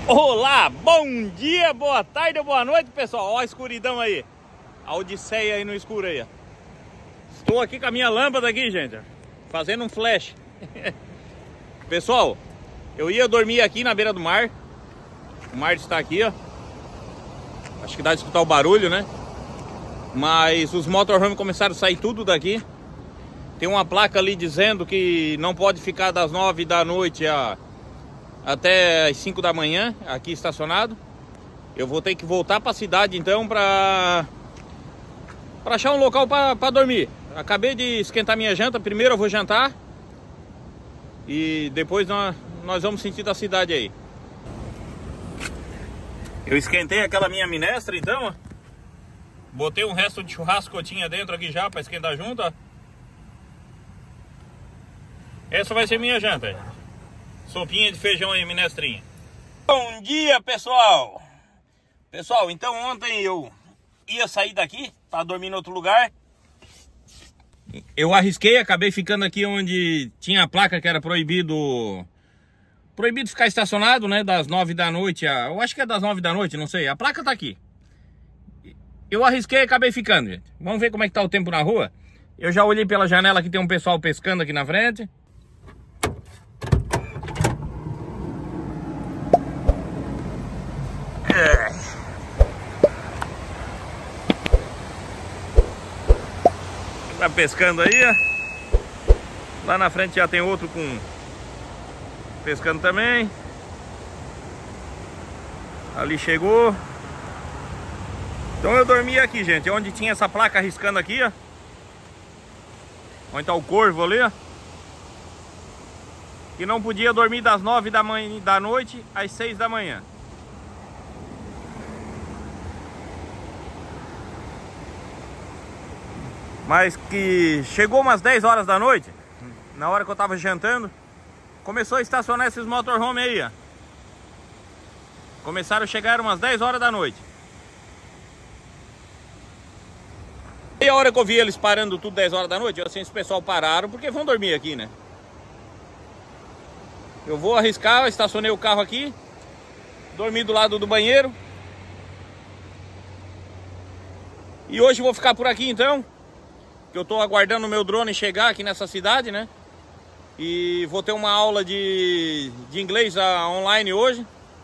Olá, bom dia, boa tarde, boa noite, pessoal. Olha a escuridão aí, a odisseia aí no escuro aí. Estou aqui com a minha lâmpada aqui, gente, fazendo um flash. Pessoal, eu ia dormir aqui na beira do mar. O mar está aqui, ó. Acho que dá de escutar o barulho, né? Mas os motorhome começaram a sair tudo daqui. Tem uma placa ali dizendo que não pode ficar das 9 da noite até as 5 da manhã aqui estacionado. Eu vou ter que voltar para a cidade então para achar um local para dormir. Acabei de esquentar minha janta. Primeiro eu vou jantar e depois nós vamos sentir da cidade aí. Eu esquentei aquela minha minestra então, ó. Botei um resto de churrasco que eu tinha dentro aqui já para esquentar junto, ó. Essa vai ser minha janta. Sopinha de feijão e minestrinha. Bom dia, pessoal. Pessoal, então ontem eu ia sair daqui para dormir em outro lugar. Eu arrisquei, acabei ficando aqui onde tinha a placa que era proibido ficar estacionado, né? Das 9 da noite, eu acho que é das 9 da noite, não sei. A placa tá aqui. Eu arrisquei e acabei ficando, gente. Vamos ver como é que tá o tempo na rua. Eu já olhei pela janela que tem um pessoal pescando aqui na frente. Tá pescando aí, ó. Lá na frente já tem outro pescando também. Ali chegou. Então eu dormi aqui, gente, onde tinha essa placa riscando aqui, ó. Onde tá o corvo ali, ó. Que não podia dormir das 9 da noite às 6 da manhã. Mas que chegou umas 10 horas da noite, na hora que eu tava jantando, começou a estacionar esses motorhome aí, ó. Começaram a chegar umas 10 horas da noite. E a hora que eu vi eles parando tudo 10 horas da noite, eu assim, esse pessoal pararam porque vão dormir aqui, né? Eu vou arriscar, estacionei o carro aqui, dormi do lado do banheiro. E hoje vou ficar por aqui então. Que eu tô aguardando o meu drone chegar aqui nessa cidade, né? E vou ter uma aula de inglês online hoje.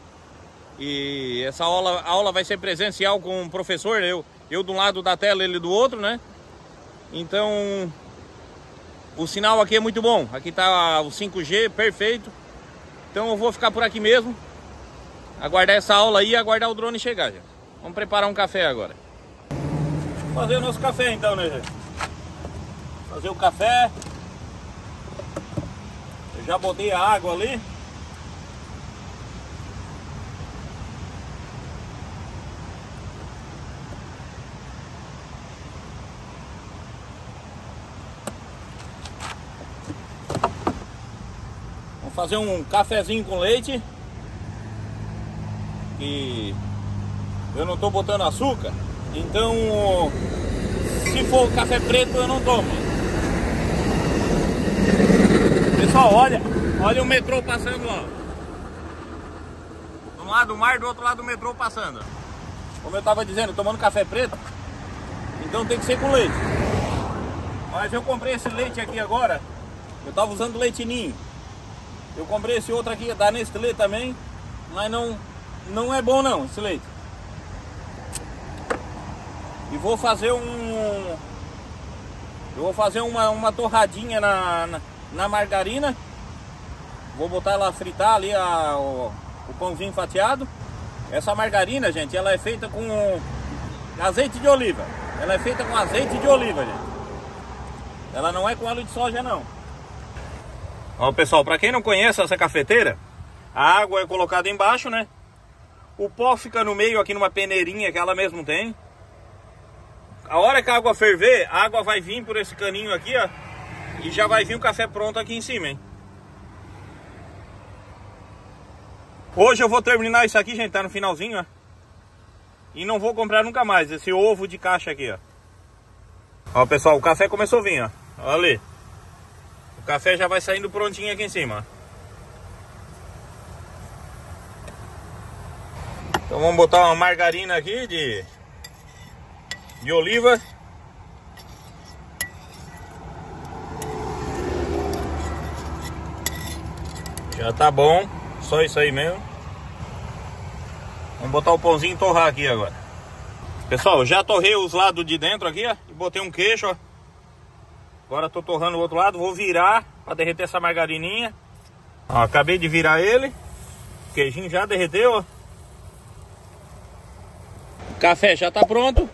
E essa aula vai ser presencial com um professor, eu de um lado da tela, ele do outro, né? Então, o sinal aqui é muito bom. Aqui tá o 5G perfeito. Então eu vou ficar por aqui mesmo. Aguardar essa aula aí e aguardar o drone chegar, gente. Vamos preparar um café agora. Vamos fazer o nosso café então, né, gente? Fazer o café. Eu já botei a água ali. Vamos fazer um cafezinho com leite. E eu não tô botando açúcar. Então, se for café preto, eu não tomo. Pessoal, olha o metrô passando, ó. De um lado do mar, do outro lado do metrô passando. Como eu tava dizendo, tomando café preto, então tem que ser com leite. Mas eu comprei esse leite aqui agora. Eu tava usando leite ninho. Eu comprei esse outro aqui da Nestlé também. Mas não é bom não, esse leite. E vou fazer uma torradinha na margarina. Vou botar ela a fritar ali o pãozinho fatiado. Essa margarina, gente, ela é feita com azeite de oliva. Ela é feita com azeite de oliva, gente. Ela não é com óleo de soja, não. Ó, pessoal, para quem não conhece essa cafeteira, a água é colocada embaixo, né? O pó fica no meio aqui numa peneirinha que ela mesmo tem. A hora que a água ferver, a água vai vir por esse caninho aqui, ó. E já vai vir o café pronto aqui em cima, hein? Hoje eu vou terminar isso aqui, gente, tá no finalzinho, ó. E não vou comprar nunca mais esse ovo de caixa aqui, ó. Ó, pessoal, o café começou a vir, ó. Olha ali. O café já vai saindo prontinho aqui em cima, ó. Então vamos botar uma margarina aqui de oliva. Já tá bom, só isso aí mesmo. Vamos botar o pãozinho e torrar aqui agora. Pessoal, eu já torrei os lados de dentro aqui, ó, e botei um queijo, ó. Agora tô torrando o outro lado, vou virar para derreter essa margarininha. Ó, acabei de virar ele. O queijinho já derreteu, ó. O café já tá pronto.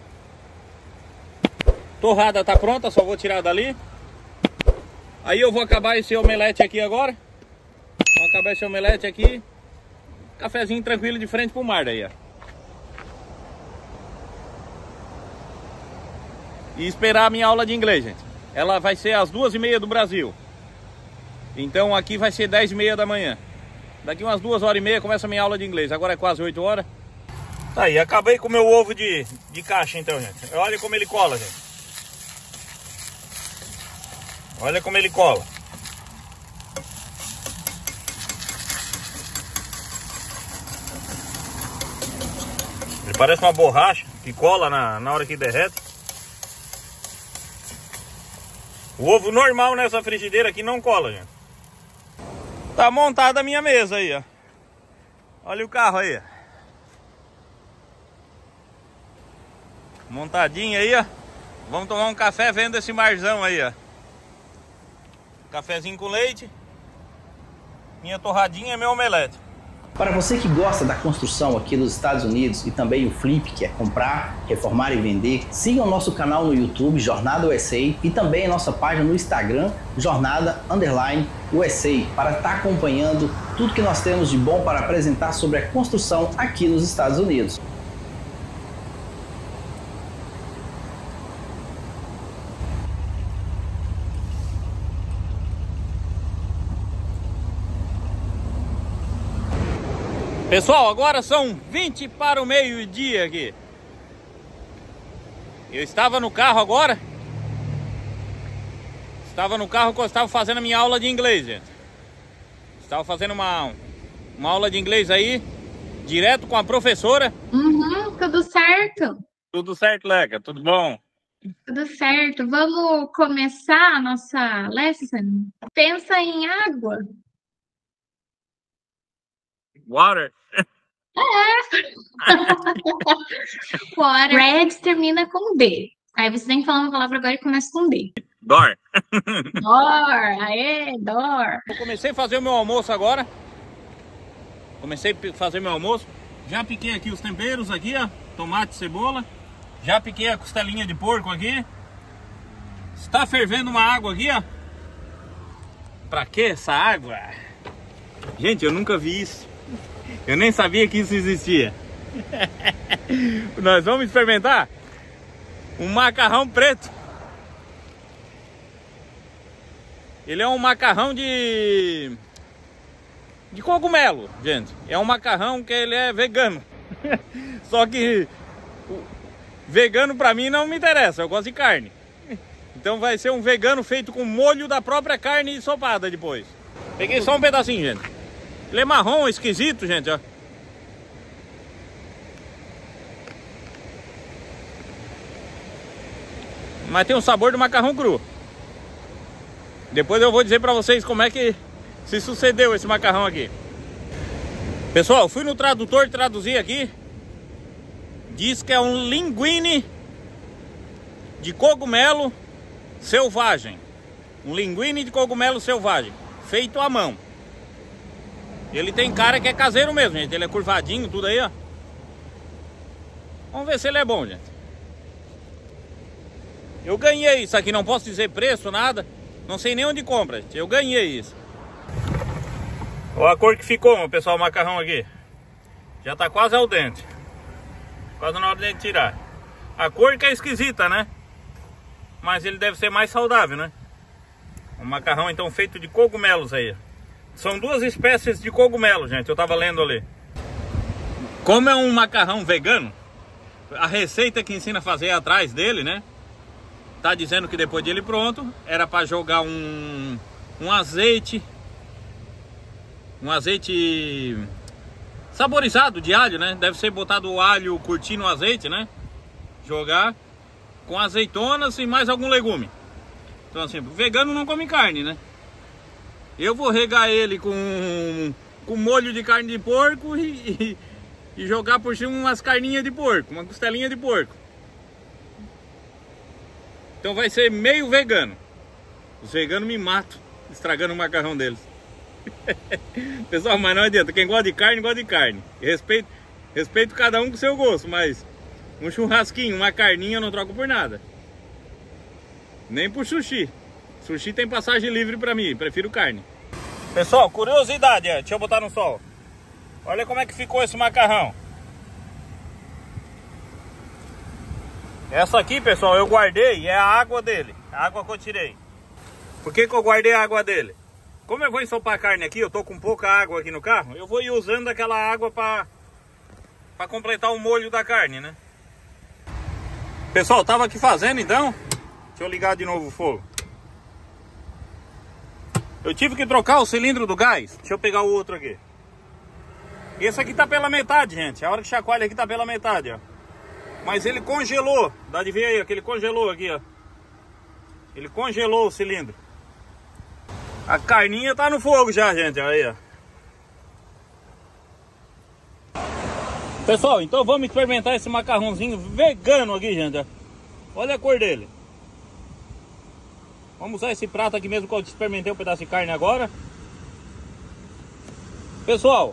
Torrada tá pronta, só vou tirar dali. Aí eu vou acabar esse omelete aqui agora. Vou acabar esse omelete aqui. Cafezinho tranquilo de frente pro mar daí, ó. E esperar a minha aula de inglês, gente. Ela vai ser às 2h30 do Brasil. Então aqui vai ser 10h30 da manhã. Daqui umas 2h30 começa a minha aula de inglês. Agora é quase 8 horas. Tá aí, acabei com o meu ovo de caixa então, gente. Olha como ele cola, gente. Olha como ele cola. Ele parece uma borracha que cola na hora que derrete. O ovo normal nessa frigideira aqui não cola, gente. Tá montada a minha mesa aí, ó. Olha o carro aí, ó. Montadinho aí, ó. Vamos tomar um café vendo esse marzão aí, ó. Cafezinho com leite. Minha torradinha e meu omelete. Para você que gosta da construção aqui dos Estados Unidos e também o flip, que é comprar, reformar e vender, siga o nosso canal no YouTube, Jornada USA, e também a nossa página no Instagram, Jornada_USA, para estar acompanhando tudo que nós temos de bom para apresentar sobre a construção aqui nos Estados Unidos. Pessoal, agora são 20 para o meio-dia aqui. Eu estava no carro agora. Estava no carro quando eu estava fazendo a minha aula de inglês, gente. Estava fazendo uma aula de inglês aí, direto com a professora. Tudo certo? Tudo certo, Leca? Tudo bom? Tudo certo. Vamos começar a nossa lesson? Pensa em água. Water. Water. Red termina com D. Aí você tem que falar uma palavra agora e começa com D. Door. Door. Aê, door. Eu comecei a fazer o meu almoço agora. Já piquei aqui os temperos aqui, ó. Tomate, cebola. Já piquei a costelinha de porco aqui. Está fervendo uma água aqui, ó. Pra que essa água? Gente, eu nunca vi isso. Eu nem sabia que isso existia. Nós vamos experimentar um macarrão preto. Ele é um macarrão de cogumelo, gente. É um macarrão que ele é vegano. Só que vegano pra mim não me interessa, eu gosto de carne. Então vai ser um vegano feito com molho da própria carne ensopada depois. Peguei só um pedacinho, gente. Ele é marrom, esquisito, gente, ó. Mas tem o sabor do macarrão cru. Depois eu vou dizer pra vocês como é que se sucedeu esse macarrão aqui. Pessoal, fui no tradutor traduzir aqui. Diz que é um linguine de cogumelo selvagem. Um linguine de cogumelo selvagem, feito à mão. Ele tem cara que é caseiro mesmo, gente. Ele é curvadinho, tudo aí, ó. Vamos ver se ele é bom, gente. Eu ganhei isso aqui, não posso dizer preço, nada. Não sei nem onde compra, gente. Eu ganhei isso. Olha a cor que ficou, pessoal, o macarrão aqui. Já tá quase ao dente. Quase na hora de tirar. A cor que é esquisita, né? Mas ele deve ser mais saudável, né? Um macarrão, então, feito de cogumelos aí. São duas espécies de cogumelo, gente. Eu tava lendo ali. Como é um macarrão vegano, a receita que ensina a fazer é atrás dele, né? Tá dizendo que depois dele pronto, era para jogar um azeite saborizado de alho, né? Deve ser botado o alho curtir no azeite, né? Jogar com azeitonas e mais algum legume. Então assim, o vegano não come carne, né? Eu vou regar ele com molho de carne de porco e jogar por cima umas carninhas de porco, uma costelinha de porco. Então vai ser meio vegano. Os veganos me matam estragando o macarrão deles. Pessoal, mas não adianta. Quem gosta de carne, gosta de carne. Respeito cada um com o seu gosto, mas um churrasquinho, uma carninha eu não troco por nada. Nem por sushi. Sushi tem passagem livre pra mim, prefiro carne. Pessoal, curiosidade, deixa eu botar no sol. Olha como é que ficou esse macarrão. Essa aqui, pessoal, eu guardei e é a água dele. A água que eu tirei. Por que eu guardei a água dele? Como eu vou ensopar a carne aqui, eu tô com pouca água aqui no carro, eu vou ir usando aquela água pra completar o molho da carne, né? Pessoal, tava aqui fazendo então. Deixa eu ligar de novo o fogo. Eu tive que trocar o cilindro do gás. Deixa eu pegar o outro aqui. Esse aqui tá pela metade, gente. A hora que chacoalha aqui tá pela metade, ó. Mas ele congelou. Dá de ver aí, ó, que ele congelou aqui, ó. Ele congelou o cilindro. A carninha tá no fogo já, gente. Aí, ó. Pessoal, então vamos experimentar esse macarrãozinho vegano aqui, gente, ó. Olha a cor dele. Vamos usar esse prato aqui mesmo que eu experimentei um pedaço de carne agora. Pessoal,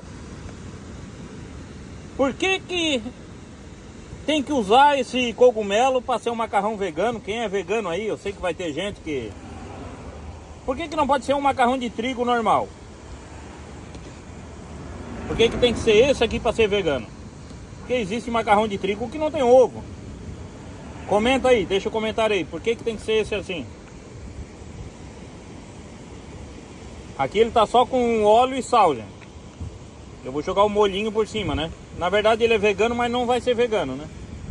por que tem que usar esse cogumelo para ser um macarrão vegano? Quem é vegano aí, eu sei que vai ter gente que... Por que não pode ser um macarrão de trigo normal? Por que tem que ser esse aqui para ser vegano? Porque existe macarrão de trigo que não tem ovo. Comenta aí, deixa o comentário aí. Por que tem que ser esse assim? Aqui ele tá só com óleo e sal, gente. Eu vou jogar o molhinho por cima, né? Na verdade ele é vegano, mas não vai ser vegano, né?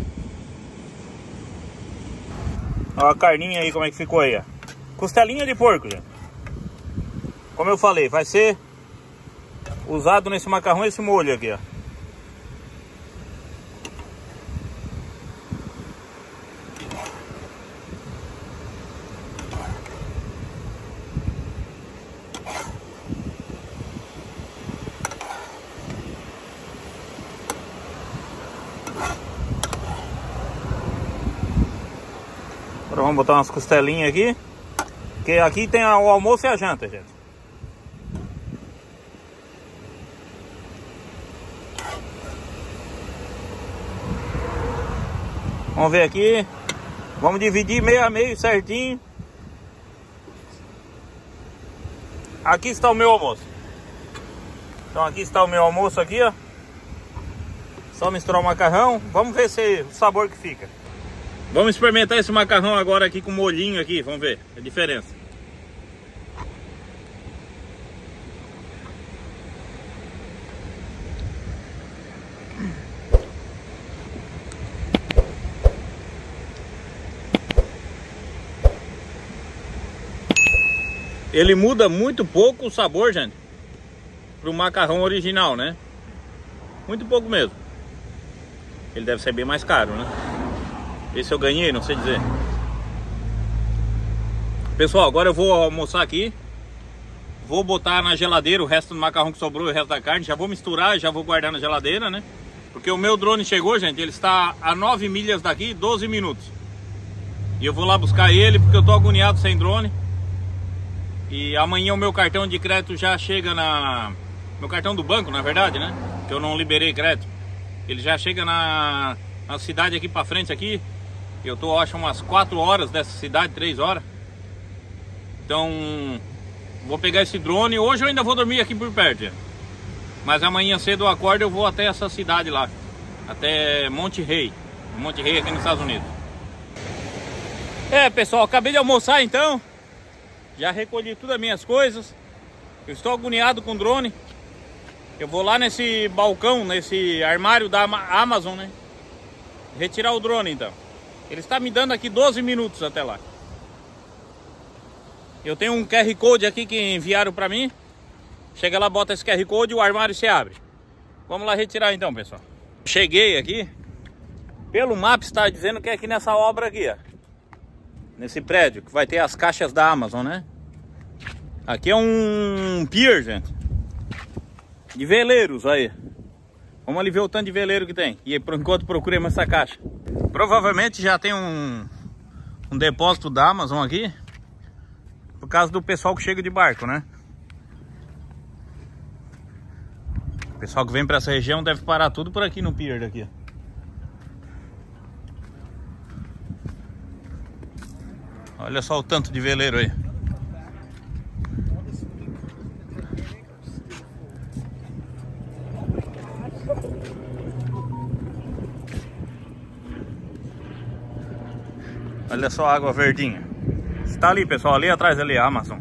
Olha a carninha aí, como é que ficou aí, ó. Costelinha de porco, gente. Como eu falei, vai ser usado nesse macarrão esse molho aqui, ó. Agora vamos botar umas costelinhas aqui. Porque aqui tem o almoço e a janta, gente. Vamos ver aqui. Vamos dividir meio a meio certinho. Aqui está o meu almoço. Então aqui está o meu almoço aqui, ó. Só misturar o macarrão. Vamos ver o sabor que fica. Vamos experimentar esse macarrão agora aqui com molhinho aqui. Vamos ver a diferença. Ele muda muito pouco o sabor, gente, pro macarrão original, né? Muito pouco mesmo. Ele deve ser bem mais caro, né? Esse eu ganhei, não sei dizer. Pessoal, agora eu vou almoçar aqui. Vou botar na geladeira o resto do macarrão que sobrou e o resto da carne. Já vou misturar e já vou guardar na geladeira, né? Porque o meu drone chegou, gente. Ele está a 9 milhas daqui, 12 minutos. E eu vou lá buscar ele porque eu tô agoniado sem drone. E amanhã o meu cartão de crédito já chega na... Meu cartão do banco, na verdade, né? Que eu não liberei crédito. Ele já chega na cidade aqui pra frente aqui. Eu tô, acho, umas 4 horas dessa cidade, 3 horas. Então, vou pegar esse drone. Hoje eu ainda vou dormir aqui por perto, gente. Mas amanhã cedo eu acordo e eu vou até essa cidade lá. Até Monte Rei. Monte Rei aqui nos Estados Unidos. Pessoal, acabei de almoçar então. Já recolhi todas as minhas coisas. Eu estou agoniado com o drone. Eu vou lá nesse balcão, nesse armário da Amazon, né? Retirar o drone então. Ele está me dando aqui 12 minutos até lá. Eu tenho um QR Code aqui que enviaram para mim. Chega lá, bota esse QR Code e o armário se abre. Vamos lá retirar então, pessoal. Cheguei aqui. Pelo mapa está dizendo que é aqui nessa obra aqui, ó. Nesse prédio, que vai ter as caixas da Amazon, né? Aqui é um pier, gente. De veleiros, aí. Vamos ali ver o tanto de veleiro que tem. E por enquanto procuremos essa caixa. Provavelmente já tem um depósito da Amazon aqui. Por causa do pessoal que chega de barco, né? O pessoal que vem para essa região deve parar tudo por aqui no pier daqui. Olha só o tanto de veleiro aí. Olha só a água verdinha. Está ali, pessoal, ali atrás ali a Amazon.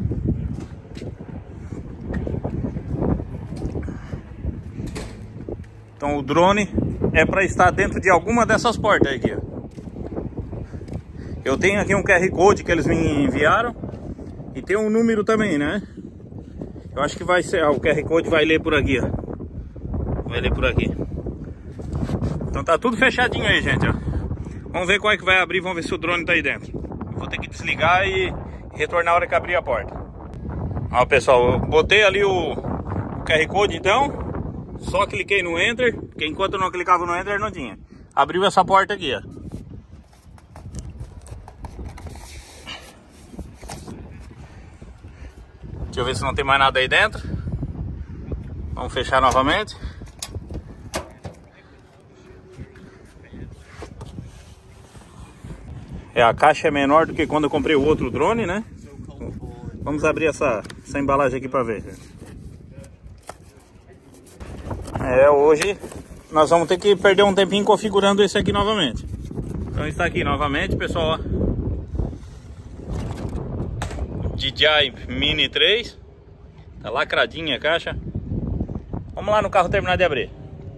Então o drone é para estar dentro de alguma dessas portas aqui, ó. Eu tenho aqui um QR Code que eles me enviaram. E tem um número também, né? Eu acho que vai ser... o QR Code vai ler por aqui, ó. Vai ler por aqui. Então tá tudo fechadinho aí, gente, ó. Vamos ver qual é que vai abrir. Vamos ver se o drone tá aí dentro. Eu vou ter que desligar e retornar a hora que abrir a porta. Ó, pessoal, eu botei ali o QR Code, então. Só cliquei no Enter. Porque enquanto eu não clicava no Enter, não tinha. Abriu essa porta aqui, ó. Deixa eu ver se não tem mais nada aí dentro. Vamos fechar novamente. A caixa é menor do que quando eu comprei o outro drone, né? Vamos abrir essa embalagem aqui para ver. Hoje nós vamos ter que perder um tempinho configurando esse aqui novamente. Então está aqui novamente, pessoal, ó. DJI Mini 3. Tá lacradinha a caixa. Vamos lá no carro terminar de abrir.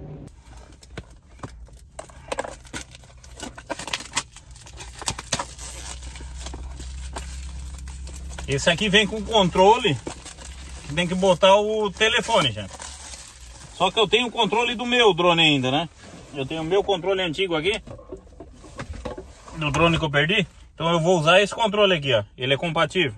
Esse aqui vem com controle. Que tem que botar o telefone, gente. Só que eu tenho o controle do meu drone ainda, né? Eu tenho o meu controle antigo aqui. Do drone que eu perdi. Então eu vou usar esse controle aqui, ó. Ele é compatível.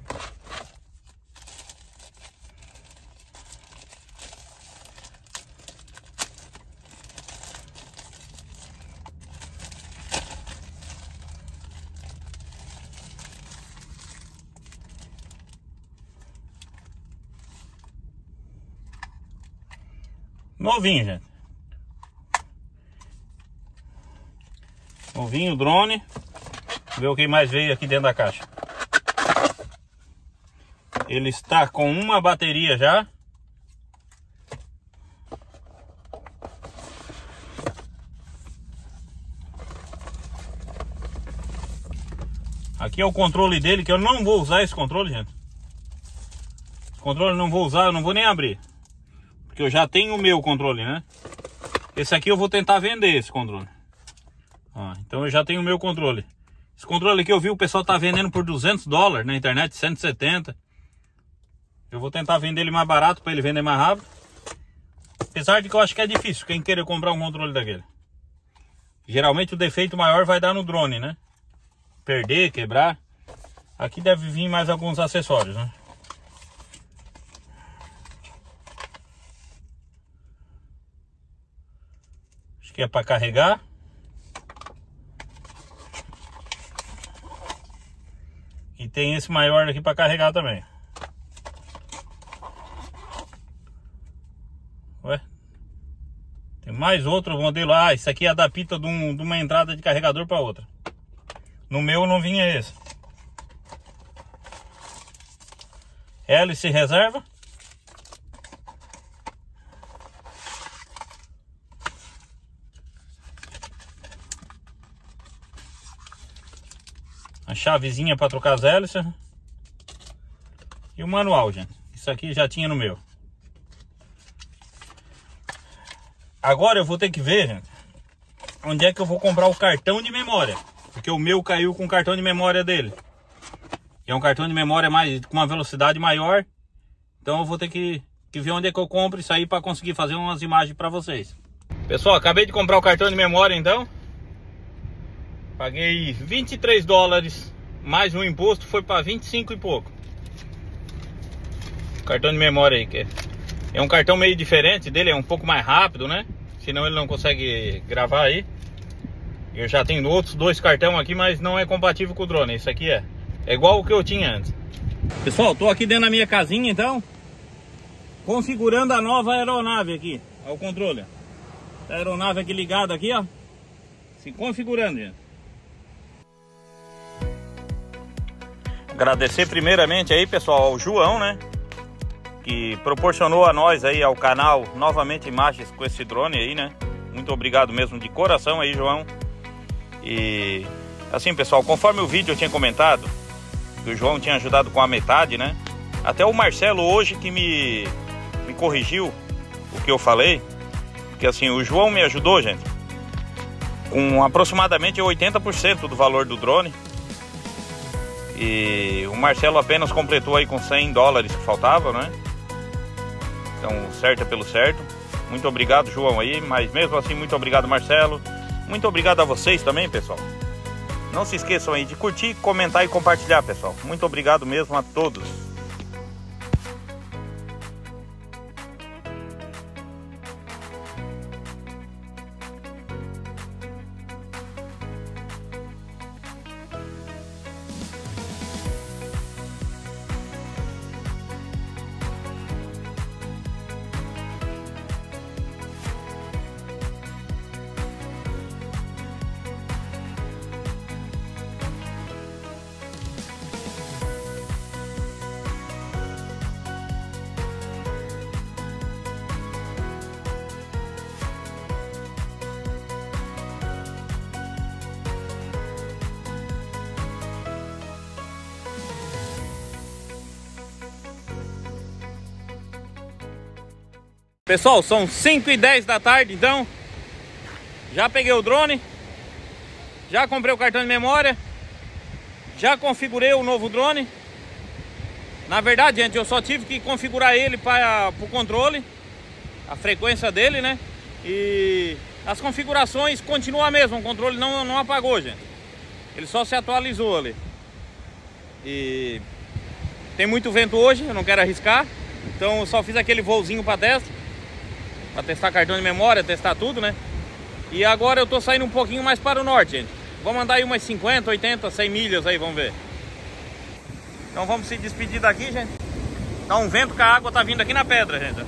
Novinho, gente. Novinho o drone. Vamos ver o que mais veio aqui dentro da caixa. Ele está com uma bateria já. Aqui é o controle dele, que eu não vou usar esse controle, gente. Esse controle eu não vou usar, eu não vou nem abrir. Porque eu já tenho o meu controle, né? Esse aqui eu vou tentar vender, esse controle. Ó, então eu já tenho o meu controle. Esse controle aqui eu vi o pessoal tá vendendo por $200 na internet, 170. Eu vou tentar vender ele mais barato para ele vender mais rápido. Apesar de que eu acho que é difícil quem querer comprar um controle daquele. Geralmente o defeito maior vai dar no drone, né? Perder, quebrar. Aqui deve vir mais alguns acessórios, né? Acho que é para carregar. E tem esse maior aqui para carregar também. Ué? Tem mais outro modelo. Ah, isso aqui adapta de uma entrada de carregador para outra. No meu não vinha esse. Hélice reserva. A chavezinha para trocar as hélices. E o manual, gente. Isso aqui já tinha no meu. Agora eu vou ter que ver, gente, onde é que eu vou comprar o cartão de memória. Porque o meu caiu com o cartão de memória dele. E é um cartão de memória com uma velocidade maior. Então eu vou ter que que ver onde é que eu compro isso aí para conseguir fazer umas imagens para vocês. Pessoal, acabei de comprar o cartão de memória então. Paguei 23 dólares, mais um imposto, foi para 25 e pouco. Cartão de memória aí, que é um cartão meio diferente dele, é um pouco mais rápido, né? Senão ele não consegue gravar aí. Eu já tenho outros 2 cartões aqui, mas não é compatível com o drone. Esse aqui é igual o que eu tinha antes. Pessoal, tô aqui dentro da minha casinha então, configurando a nova aeronave aqui. Olha o controle. A aeronave aqui ligada aqui, ó. Se configurando, gente. Agradecer primeiramente aí, pessoal, ao João, né? Que proporcionou a nós aí, ao canal, novamente imagens com esse drone aí, né? Muito obrigado mesmo de coração aí, João. E assim, pessoal, conforme o vídeo eu tinha comentado, que o João tinha ajudado com a metade, né? Até o Marcelo hoje que me corrigiu o que eu falei. Porque assim, o João me ajudou, gente, com aproximadamente 80% do valor do drone. E o Marcelo apenas completou aí com 100 dólares que faltava, né? Então, certo é pelo certo. Muito obrigado, João, aí. Mas mesmo assim, muito obrigado, Marcelo. Muito obrigado a vocês também, pessoal. Não se esqueçam aí de curtir, comentar e compartilhar, pessoal. Muito obrigado mesmo a todos. Pessoal, são 5h10 da tarde, então já peguei o drone, já comprei o cartão de memória, já configurei o novo drone. Na verdade, gente, eu só tive que configurar ele para o controle, a frequência dele, né? E as configurações continuam a mesma, o controle não apagou, gente. Ele só se atualizou ali. E tem muito vento hoje, eu não quero arriscar, então eu só fiz aquele voozinho para teste. Para testar cartão de memória, testar tudo, né? E agora eu tô saindo um pouquinho mais para o norte, gente. Vamos andar aí umas 50, 80, 100 milhas aí, vamos ver. Então vamos se despedir daqui, gente. Tá um vento que a água tá vindo aqui na pedra, gente.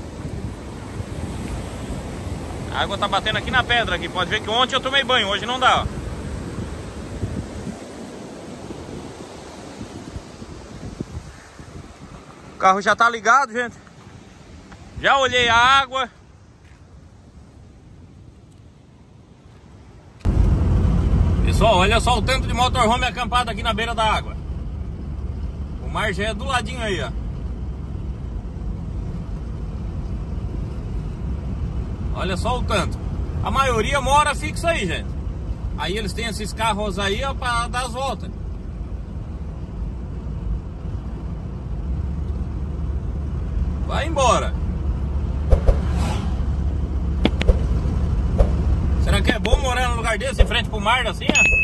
A água tá batendo aqui na pedra aqui. Pode ver que ontem eu tomei banho, hoje não dá, ó. O carro já tá ligado, gente. Já olhei a água. Pessoal, olha só o tanto de motorhome acampado aqui na beira da água. O mar já é do ladinho aí, ó. Olha só o tanto. A maioria mora fixo aí, gente. Aí eles têm esses carros aí, ó, pra dar as voltas. Vai embora. Será que é bom morar num lugar desse, em frente pro mar, assim, ó?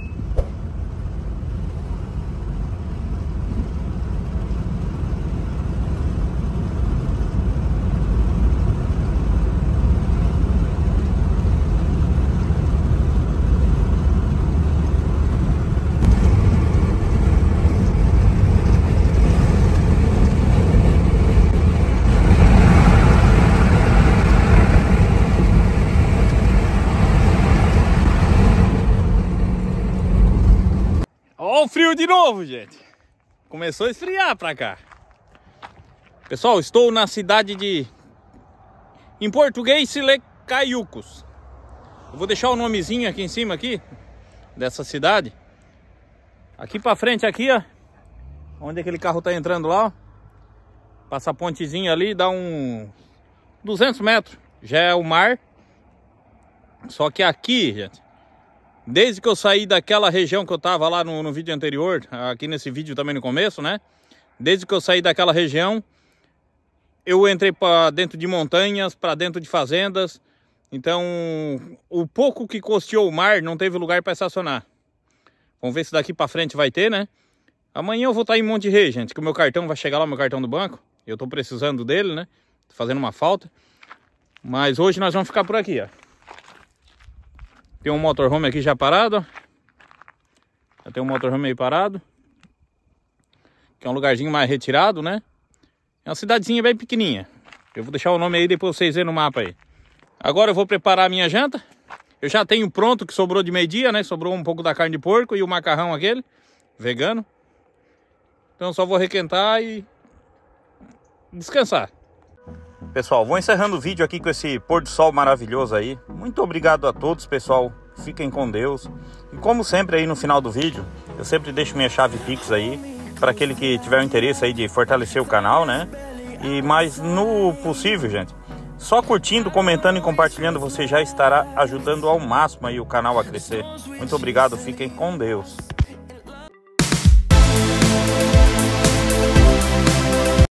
Ó o frio de novo, gente. Começou a esfriar pra cá. Pessoal, estou na cidade de... Em português, Silecaiucos. Eu vou deixar o nomezinho aqui em cima aqui dessa cidade. Aqui pra frente, aqui, ó. Onde aquele carro tá entrando lá, ó. Passa a pontezinha ali, dá um... 200 metros. Já é o mar. Só que aqui, gente... Desde que eu saí daquela região que eu tava lá no vídeo anterior, aqui nesse vídeo também no começo, né? Desde que eu saí daquela região, eu entrei para dentro de montanhas, para dentro de fazendas. Então, o pouco que custeou o mar não teve lugar para estacionar. Vamos ver se daqui para frente vai ter, né? Amanhã eu vou estar em Monte Rei, gente, que o meu cartão vai chegar lá, meu cartão do banco. Eu tô precisando dele, né? Tô fazendo uma falta. Mas hoje nós vamos ficar por aqui, ó. Tem um motorhome aqui já parado, ó. Já tem um motorhome aí parado. Que é um lugarzinho mais retirado, né? É uma cidadezinha bem pequenininha. Eu vou deixar o nome aí, depois vocês verem no mapa aí. Agora eu vou preparar a minha janta. Eu já tenho pronto, que sobrou de meio-dia, né? Sobrou um pouco da carne de porco e o macarrão aquele, vegano. Então eu só vou requentar e descansar. Pessoal, vou encerrando o vídeo aqui com esse pôr do sol maravilhoso aí. Muito obrigado a todos, pessoal. Fiquem com Deus. E como sempre aí no final do vídeo, eu sempre deixo minha chave Pix aí, para aquele que tiver o interesse aí de fortalecer o canal, né? Mas no possível, gente, só curtindo, comentando e compartilhando você já estará ajudando ao máximo aí o canal a crescer. Muito obrigado, fiquem com Deus.